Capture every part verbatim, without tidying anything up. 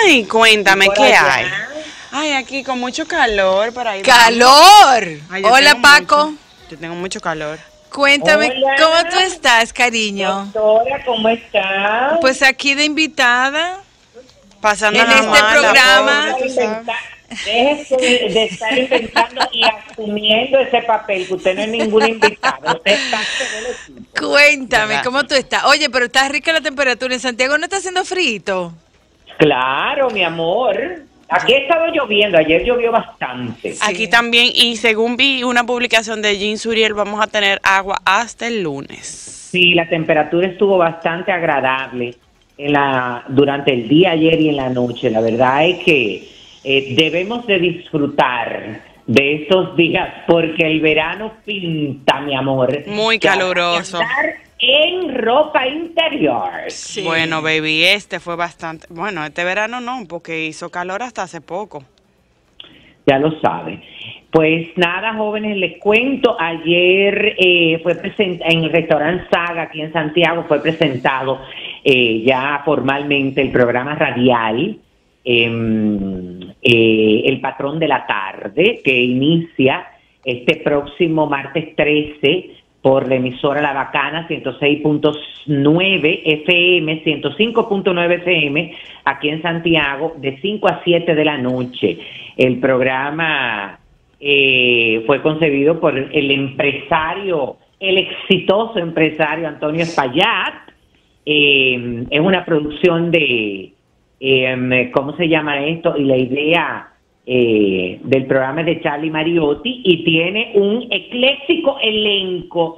Ay, cuéntame, por ¿qué allá. hay? Ay, aquí con mucho calor por ahí. ¡Calor! Ay, yo Hola, tengo Paco. mucho- yo tengo mucho calor. Cuéntame, Hola. ¿cómo tú estás, cariño? Doctora, ¿cómo está? Pues aquí de invitada. Pasando En la este mala, programa- pobre, tú sabes. Deje de estar inventando y asumiendo ese papel, que usted no es ningún invitado, usted es parte del equipo. Cuéntame, ¿Verdad? ¿cómo tú estás? Oye, pero está rica la temperatura en Santiago, ¿no está haciendo frito? Claro, mi amor. Aquí ha estado lloviendo, ayer llovió bastante. Sí. Aquí también, y según vi una publicación de Jean Suriel, vamos a tener agua hasta el lunes. Sí, la temperatura estuvo bastante agradable en la, durante el día ayer y en la noche. La verdad es que eh, debemos de disfrutar de esos días porque el verano pinta, mi amor. Muy Que habrá que caluroso. andar en ropa interior. Sí. Bueno, baby, este fue bastante... Bueno, este verano no, porque hizo calor hasta hace poco. Ya lo saben. Pues nada, jóvenes, les cuento, ayer eh, fue present en el restaurante Saga, aquí en Santiago, fue presentado eh, ya formalmente el programa radial, eh, eh, El Patrón de la Tarde, que inicia este próximo martes trece por la emisora La Bacana, ciento seis punto nueve F M, ciento cinco punto nueve F M, aquí en Santiago, de cinco a siete de la noche. El programa eh, fue concebido por el empresario, el exitoso empresario Antonio Espaillat. Eh, es una producción de, eh, ¿cómo se llama esto? Y la idea eh, del programa es de Charlie Mariotti y tiene un ecléctico elenco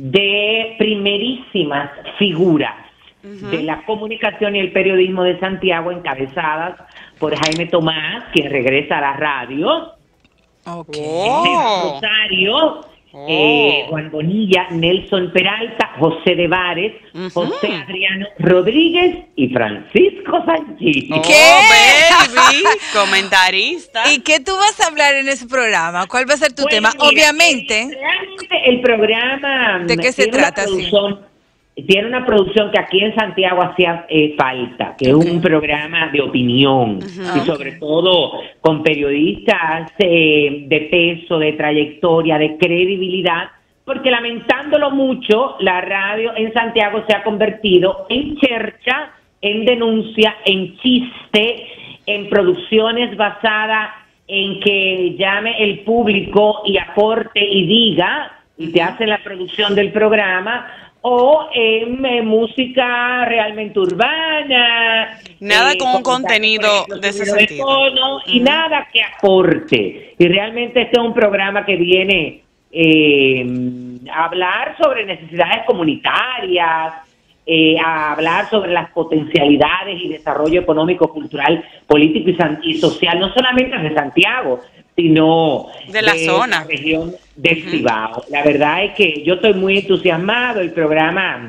de primerísimas figuras uh-huh. de la comunicación y el periodismo de Santiago, encabezadas por Jaime Tomás, quien regresa a la radio, Okay. Oh. Rosario, Oh. eh, Juan Bonilla, Nelson Peralta, José de Vares, Uh-huh. José Adriano Rodríguez y Francisco Sánchez. Oh, ¿Qué? baby, comentarista. ¿Y qué tú vas a hablar en ese programa? ¿Cuál va a ser tu Pues tema? mira, Obviamente. el- realmente el programa ¿De qué se tiene una trata, sí? producción- Tiene una producción que aquí en Santiago hacía eh, falta, que Ok. es un programa de opinión Ujú. y sobre todo con periodistas eh, de peso, de trayectoria, de credibilidad, porque lamentándolo mucho, la radio en Santiago se ha convertido en chercha, en denuncia, en chiste, en producciones basadas en que llame el público y aporte y diga, y te hace la producción del programa, o en eh, música realmente urbana. Nada eh, con un como contenido tal, de ese sonido sentido. tono, y Ujú. nada que aporte. Y realmente este es un programa que viene eh, a hablar sobre necesidades comunitarias, eh, a hablar sobre las potencialidades y desarrollo económico, cultural, político y, san- y social, no solamente de Santiago, sino De la zona. la región del Ujú. Cibao. La verdad es que yo estoy muy entusiasmado. El programa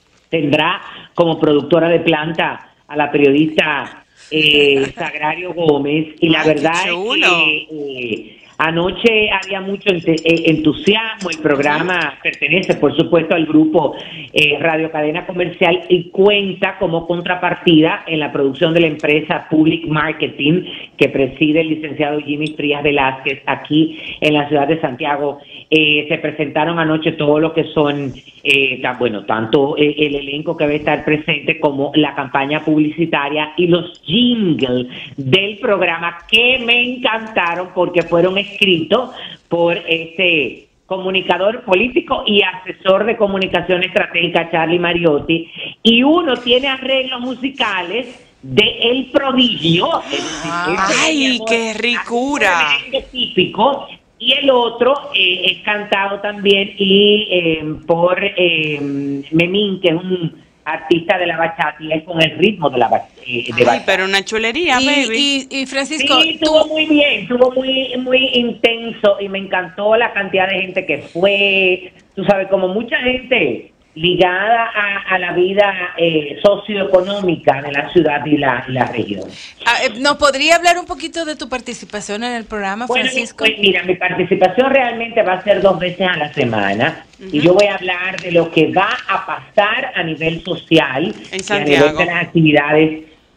tendrá como productora de planta a la periodista eh, Sagrario Gómez, y la Ay, qué verdad es chulo. que eh, anoche había mucho ente- eh, entusiasmo. El programa pertenece, por supuesto, al grupo eh, Radio Cadena Comercial y cuenta como contrapartida en la producción de la empresa Public Marketing que preside el licenciado Jimmy Frías Velázquez aquí en la ciudad de Santiago. Eh, se presentaron anoche todo lo que son, eh, ta- bueno, tanto eh, el elenco que va a estar presente como la campaña publicitaria y los jingles del programa, que me encantaron porque fueron escritos por este comunicador político y asesor de comunicación estratégica Charlie Mariotti, y uno tiene arreglos musicales de El Prodigio, es decir, este, Ay, mi amor, qué ricura. arreglo de merengue típico, y el otro eh, es cantado también y eh, por eh, Memín, que es un artista de la bachata, y es con el ritmo de la ba- eh, de Ay, bachata. pero una chulería, baby. Y, y, y Francisco, Sí, tú, estuvo muy bien, estuvo muy muy intenso y me encantó la cantidad de gente que fue, tú sabes, como mucha gente ligada a, a la vida eh, socioeconómica de la ciudad y la, y la región. ah, eh, ¿nos podría hablar un poquito de tu participación en el programa, Bueno, Francisco? pues mira, mi participación realmente va a ser dos veces a la semana, y yo voy a hablar de lo que va a pasar a nivel social En y a nivel Santiago. de las actividades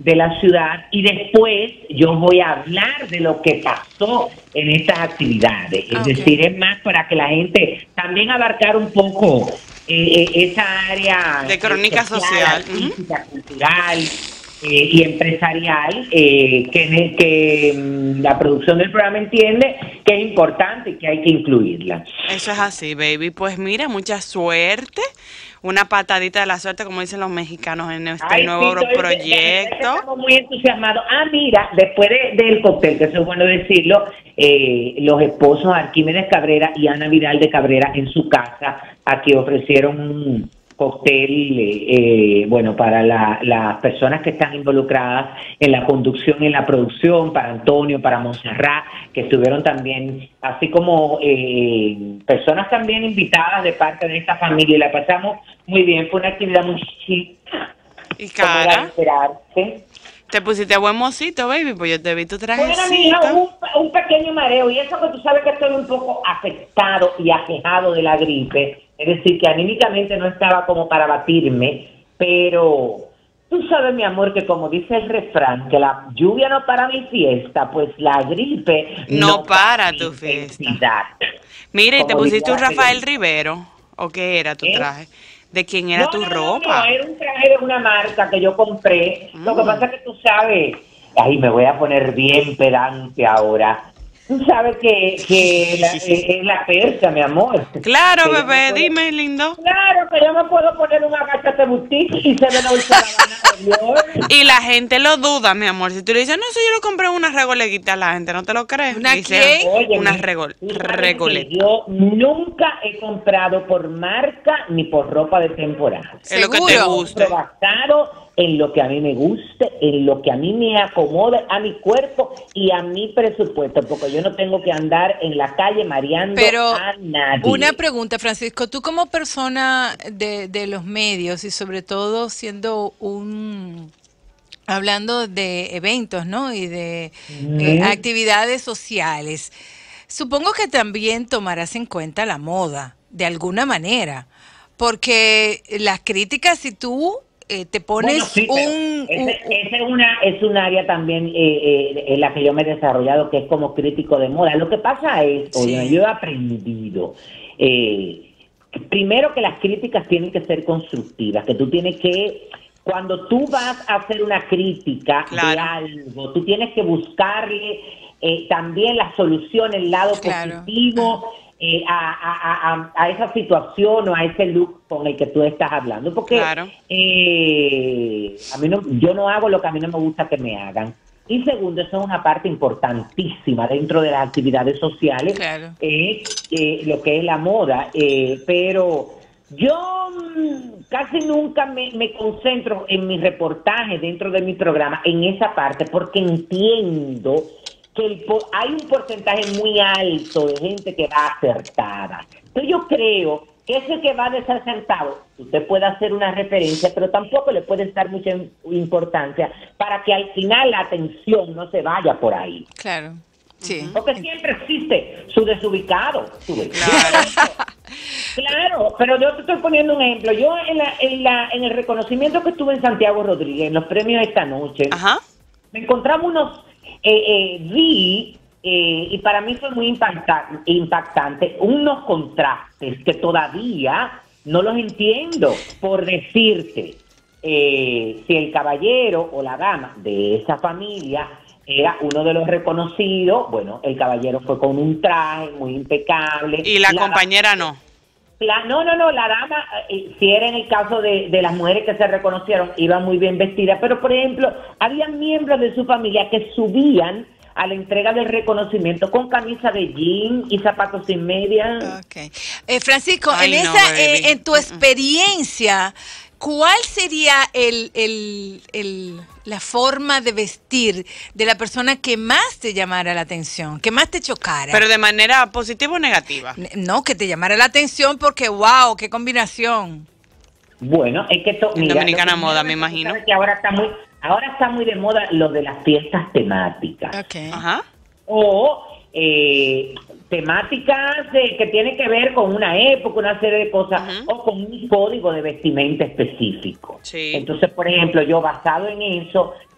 de la ciudad y después yo voy a hablar de lo que pasó en estas actividades. Es Okay. decir, es más para que la gente también abarcar un poco eh, esa área de crónica eh, social, artística, cultural eh, y empresarial eh, que, que mm, la producción del programa entiende que es importante y que hay que incluirla. Eso es así, baby. Pues mira, mucha suerte. Una patadita de la suerte, como dicen los mexicanos, en este Ay, nuevo sí, estoy- proyecto. Estamos muy entusiasmados. Ah, mira, después de- del cóctel, que eso es bueno decirlo, eh, los esposos Arquímedes Cabrera y Ana Vidal de Cabrera en su casa, aquí ofrecieron un cóctel, eh, eh, bueno, para la- las personas que están involucradas en la conducción y en la producción, para Antonio, para Montserrat, que estuvieron también, así como eh, personas también invitadas de parte de esta familia, y la pasamos muy bien, fue una actividad muy chic, Y como era de cara, esperarse. te pusiste buen mocito, baby, pues yo te vi tu Bueno, mija, trajecito. un, un pequeño mareo, y eso que tú sabes que estoy un poco afectado y aquejado de la gripe, es decir, que anímicamente no estaba como para batirme, pero tú sabes, mi amor, que como dice el refrán, que la lluvia no para mi fiesta, pues la gripe No para mi tu fiesta. intensidad. Mira, y te Como pusiste un diría Rafael Pedro. Rivero. ¿O qué era tu ¿Eh? traje? ¿De quién era No, tu no, no, ropa? no, era un traje de una marca que yo compré. Lo que Mm. pasa es que tú sabes, ay, me voy a poner bien pedante ahora. Tú sabes que, que la, eh, es la persa, mi amor. Claro, Que yo bebé, me puedo- dime, lindo. Claro, que yo me puedo poner una gacha de boutique y se ve la bolsa de la Habana de Y la gente lo duda, mi amor. Si tú le dices, no, eso yo lo compré en una regoleguita, la gente no te lo cree. ¿Una Dice, quién? Oye, Una mi- regol tú sabes que regoleta. yo nunca he comprado por marca ni por ropa de temporada. Es lo que te ¿Seguro? guste. Compro basado en lo que a mí me guste, en lo que a mí me acomode a mi cuerpo y a mi presupuesto, porque yo no tengo que andar en la calle mareando Pero a nadie. una pregunta, Francisco, tú como persona de, de los medios y sobre todo siendo un, hablando de eventos, ¿no? Y de eh, Ujú. actividades sociales, supongo que también tomarás en cuenta la moda, de alguna manera, porque las críticas, si tú eh, te pones Bueno, sí, pero un... ese- un- ese es una es un área también eh, eh, en la que yo me he desarrollado, que es como crítico de moda. Lo que pasa es, Sí. oye, yo he aprendido eh, primero que las críticas tienen que ser constructivas, que tú tienes que, cuando tú vas a hacer una crítica de Claro. algo, tú tienes que buscarle eh, también la solución, el lado Claro. positivo eh, a, a, a, a esa situación o a ese look con el que tú estás hablando, porque Claro. eh, a mí no, yo no hago lo que a mí no me gusta que me hagan. Y segundo, eso es una parte importantísima dentro de las actividades sociales, Claro. es eh, lo que es la moda, eh, pero yo mm, casi nunca me, me concentro en mi reportaje dentro de mi programa en esa parte, porque entiendo que el po- hay un porcentaje muy alto de gente que va acertada. Entonces yo creo que ese que va desacertado, usted puede hacer una referencia, pero tampoco le puede dar mucha im- importancia para que al final la atención no se vaya por ahí. Claro, sí. Porque siempre existe su desubicado. ¿Tú ves? Claro. Claro, pero yo te estoy poniendo un ejemplo. Yo en, la, en, la, en el reconocimiento que estuve en Santiago Rodríguez, en los premios esta noche, Ajá. me encontramos unos, eh, eh, vi, eh, y para mí fue muy impacta- impactante, unos contrastes que todavía no los entiendo, por decirte, eh, si el caballero o la dama de esa familia era uno de los reconocidos, bueno, el caballero fue con un traje muy impecable. Y la La compañera no. La- no, no, no, la dama, eh, si era en el caso de, de las mujeres que se reconocieron, iba muy bien vestida, pero por ejemplo, había miembros de su familia que subían a la entrega del reconocimiento con camisa de jean y zapatos sin media. Okay. Eh, Francisco, Ay, en no, esa, baby. eh, en tu experiencia, ¿cuál sería el, el, el, la forma de vestir de la persona que más te llamara la atención, que más te chocara? Pero de manera positiva o negativa. N- No, que te llamara la atención porque, wow, qué combinación. Bueno, es que esto, En mira, Dominicana lo primero moda, es me que tú imagino. sabes que ahora está muy, ahora está muy de moda lo de las fiestas temáticas. Okay. Ajá. O eh, temáticas de, que tienen que ver con una época, una serie de cosas, Ujú. o con un código de vestimenta específico. Sí. Entonces, por ejemplo, yo basado en eso,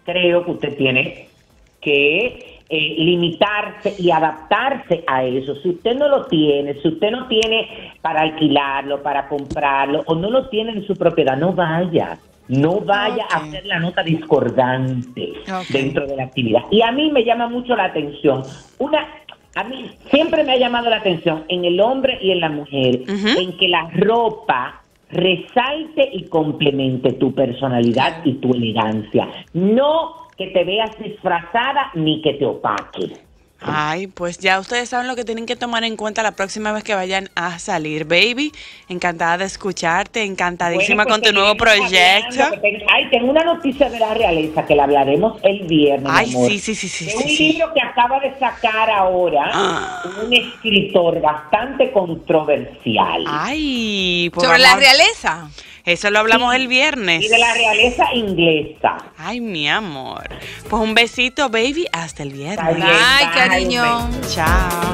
creo que usted tiene que eh, limitarse y adaptarse a eso. Si usted no lo tiene, si usted no tiene para alquilarlo, para comprarlo, o no lo tiene en su propiedad, no vaya. No vaya okay. a hacer la nota discordante okay. dentro de la actividad. Y a mí me llama mucho la atención, una, a mí siempre me ha llamado la atención en el hombre y en la mujer, uh-huh. en que la ropa resalte y complemente tu personalidad y tu elegancia. No que te veas disfrazada ni que te opaque. Ay, pues ya ustedes saben lo que tienen que tomar en cuenta la próxima vez que vayan a salir, baby. Encantada de escucharte, encantadísima bueno, pues con tu nuevo proyecto. Tengo, ay, tengo una noticia de la realeza que la hablaremos el viernes. Ay, amor. sí, sí, sí, sí. De sí, un sí. libro que acaba de sacar ahora ah. un escritor bastante controversial. Ay, pues sobre vamos. la realeza. Eso lo hablamos sí, el viernes. Y de la realeza inglesa. Ay, mi amor. Pues un besito, baby. Hasta el viernes. Ay, cariño. Chao.